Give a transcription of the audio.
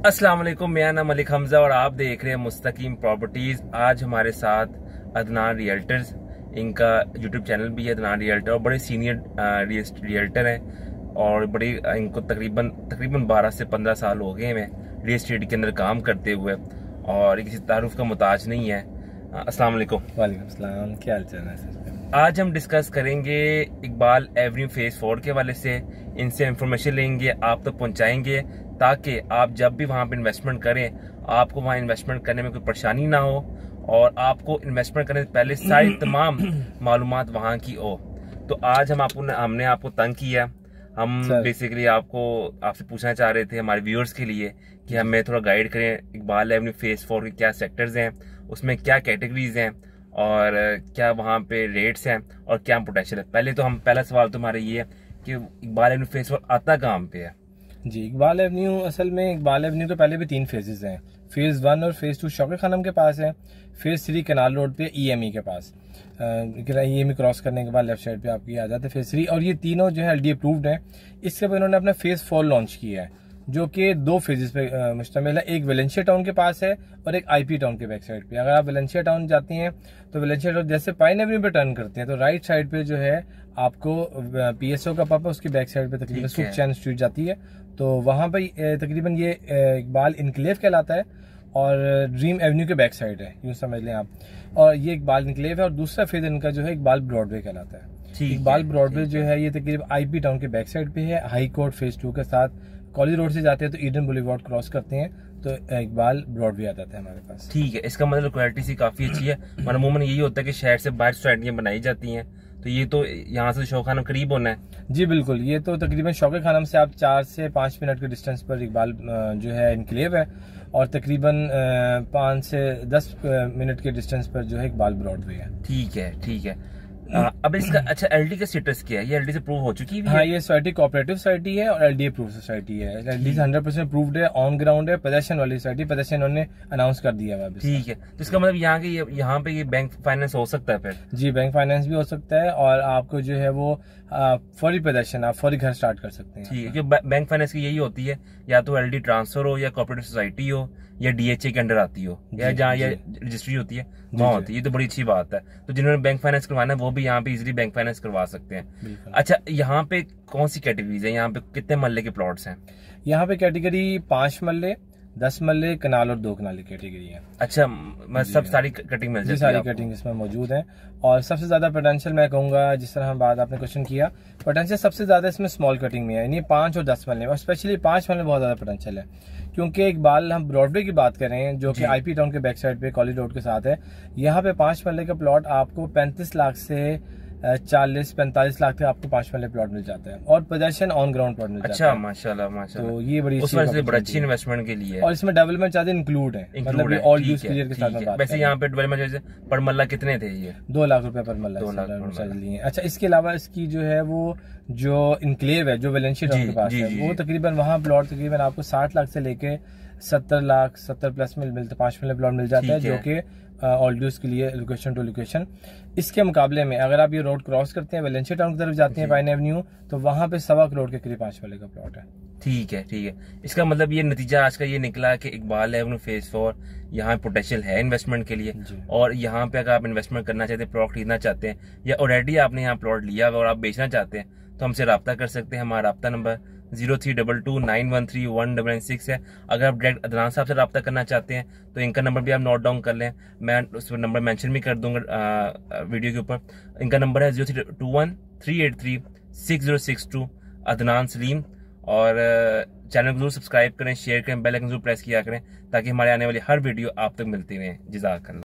अस्सलाम वालेकुम, मेरा नाम मलिक हमजा और आप देख रहे हैं मुस्तकीम प्रॉपर्टीज। आज हमारे साथ अदनान रियल्टर्स, इनका यूट्यूब चैनल भी है अदनान रियल्टर, और बड़े सीनियर रियल्टर हैं और बड़ी इनको तकरीबन 12 से 15 साल हो गए हैं रियल एस्टेट के अंदर काम करते हुए, और किसी तारुफ का मुताज नहीं है। अस्सलाम वालेकुम। वालेकुम सलाम, क्या हाल चाल है सर? आज हम डिस्कस करेंगे इकबाल एवेन्यू फेज 4 के हवाले से। इनसे इंफॉर्मेशन लेंगे, आप तक पहुंचाएंगे, ताकि आप जब भी वहां पे इन्वेस्टमेंट करें आपको वहां इन्वेस्टमेंट करने में कोई परेशानी ना हो, और आपको इन्वेस्टमेंट करने से पहले सारी तमाम मालूमात वहां की हो। तो आज हमने आपको तंग किया। हम बेसिकली आपसे पूछना चाह रहे थे हमारे व्यूअर्स के लिए कि हमें थोड़ा गाइड करें इकबाल एवेन्यू फेज 4 के क्या सेक्टर्स हैं, उसमें क्या कैटेगरीज हैं, और क्या वहाँ पे रेट्स हैं, और क्या पोटेंशियल है। पहला सवाल तुम्हारा ये है कि इकबाल एवेन्यू फेज 4 आता कहाँ पे है? जी, इकबाल एवेन्यू असल में इकबाल एवेन्यू तो पहले भी 3 फेजेस हैं। फेज 1 और फेज 2 शौकत खानम के पास है। फेज 3 कनाल रोड पे EME के पास। EME क्रॉस करने के बाद लेफ्ट साइड पे आपकी आ जाते हैं फेज 3, और ये तीनों जो है LD अप्रूव्ड हैं। इसके बाद इन्होंने अपना फेज 4 लॉन्च किया है, जो कि 2 फेजेस पे मुश्तमिल है। एक वेलेंशिया टाउन के पास है और एक IP टाउन के बैक साइड पे। अगर आप वेलेंशिया टाउन जाती हैं तो वेलेंशिया टाउन जैसे पाइन एवेन्यू पे टर्न करते हैं तो राइट साइड पे जो है आपको PSO का पब है, उसकी बैक साइड पे तकरीबन सुख चैन स्ट्रीट जाती है। तो वहां पर तकरीबन ये इकबाल इनक्लेव कहलाता है, और ड्रीम एवेन्यू के बैक साइड है, यूं समझ लें आप। और ये इकबाल इनक्लेव है, और दूसरा फेज इनका जो है इकबाल ब्रॉडवे कहलाता है। इकबाल ब्रॉडवे जो है ये तकरीबन IP टाउन के बैक साइड पे है। हाई कोर्ट फेज 2 के साथ कॉलेज रोड से जाते हैं तो ईडन बुलेवार्ड क्रॉस करते हैं तो इकबाल ब्रॉडवे आ जाता है हमारे पास। ठीक है, इसका मतलब क्वालिटी सी काफी अच्छी है। अमूमन यही होता है कि शहर से बाहर सोसाइटियां बनाई जाती हैं, तो ये तो यहाँ से शौक खानम करीब होना है। जी बिल्कुल, ये तो तकरीबन शौकत खानम से आप 4 से 5 मिनट के डिस्टेंस पर इकबाल जो है इनक्लेव है, और तकरीबन 5 से 10 मिनट के डिस्टेंस पर जो है इकबाल ब्रॉडवे है। ठीक है, ठीक है। अब इसका अच्छा LD का स्टेटस क्या है? ये LD से प्रूव हो चुकी है? हाँ, ये सोसाइटी कोऑपरेटिव सोसाइटी है और LD अप्रूव सोसाइटी है। LD से 100% अप्रूव्ड है, ऑन ग्राउंड है, पोजेशन वाली सोसाइटी, पोजेशन उन्होंने अनाउंस कर दिया है। ठीक है, तो इसका मतलब यहाँ पे ये बैंक फाइनेंस हो सकता है फिर? जी, बैंक फाइनेंस भी हो सकता है, और आपको जो है वो फौरी पोजेशन, आप फौरी घर स्टार्ट कर सकते हैं। ठीक है, बैंक फाइनेंस की यही होती है, या तो LD ट्रांसफर हो, या कोऑपरेटिव सोसाइटी हो, या DHA के अंडर आती हो, या जहाँ ये रजिस्ट्री होती है वहाँ होती है। ये तो बड़ी अच्छी बात है। तो जिन्होंने बैंक फाइनेंस करवाना है वो भी यहाँ पे इजीली बैंक फाइनेंस करवा सकते हैं। अच्छा, यहाँ पे कौन सी कैटेगरीज है? यहाँ पे कितने मल्ले के प्लॉट्स हैं? यहाँ पे कैटेगरी 5 मल्ले, 10 मल्ले, कनाल और 2 कनाल की कैटेगरी है। अच्छा, मैं सब सारी कटिंग मिल जाती है? सारी कटिंग इसमें मौजूद है, और सबसे ज्यादा पोटेंशियल मैं कहूंगा, जिस तरह हम बात आपने क्वेश्चन किया, पोटेंशियल सबसे ज्यादा इसमें स्मॉल कटिंग में है, यानी 5 और 10 मल्ले में, और स्पेशली 5 मल्ले में बहुत ज्यादा पोटेंशियल है। क्योंकि इकबाल हम ब्रॉडवे की बात करें जो कि IP टाउन के बैक साइड पे कॉलेज रोड के साथ है, यहाँ पे 5 मल्ले का प्लॉट आपको 35 लाख से 40-45 लाख तक आपको 5 मल्ले प्लॉट मिल जाता है, और पोजेशन ऑन ग्राउंड प्लॉट मिल जाता है। अच्छा, माशाल्लाह माशाल्लाह। तो ये बड़ी अच्छी इन्वेस्टमेंट के लिए, और इसमें डेवलपमेंट चार्ज इंक्लूड है, मतलब ऑल यूज क्लियर के साथ। वैसे यहाँ पे डेवलपमेंट चार्ज पर मल्ला कितने थे? ये 2 लाख रुपए पर मल्ला चार्ज लिए। अच्छा, इसके अलावा इसकी जो है वो जो इनक्लेव है, जो वेलेंशिया टाउन के पास है, वो तकरीबन वहाँ प्लॉट तकरीबन आपको 60 लाख से लेके 70 लाख 70 प्लस में मिलते, 5 मिलियन प्लॉट मिल जाता है, जो कि ऑल ड्यूज के लिए लोकेशन टू लोकेशन। इसके मुकाबले में अगर आप ये रोड क्रॉस करते हैं, वेलेंशिया टाउन की तरफ जाते हैं पाइन एवेन्यू, तो वहां पे 1.25 करोड़ के करीब 5 वाले का प्लॉट है। ठीक है, ठीक है। इसका मतलब ये नतीजा आज का ये निकला कि इकबाल एवेन्यू फेज 4 यहाँ पोटेंशियल है इन्वेस्टमेंट के लिए, और यहाँ पे अगर आप इन्वेस्टमेंट करना चाहते हैं, प्लॉट खरीदना चाहते हैं, या ऑलरेडी आपने यहाँ प्लॉट लिया और आप बेचना चाहते हैं, तो हमसे रब्ता कर सकते हैं। हमारा रब्ता नंबर 0322913196 है। अगर आप डायरेक्ट अदनान साहब से रब्ता करना चाहते हैं तो इनका नंबर भी आप नोट डाउन कर लें, मैं उस पर नंबर मेंशन भी कर दूंगा वीडियो के ऊपर। इनका नंबर है 0321383662, अदनान सलीम। और चैनल को जरूर सब्सक्राइब करें, शेयर करें, बेल आइकन जरूर प्रेस किया करें, ताकि हमारे आने वाली हर वीडियो आप तक मिलती रहे। जज़ाकल्लाह।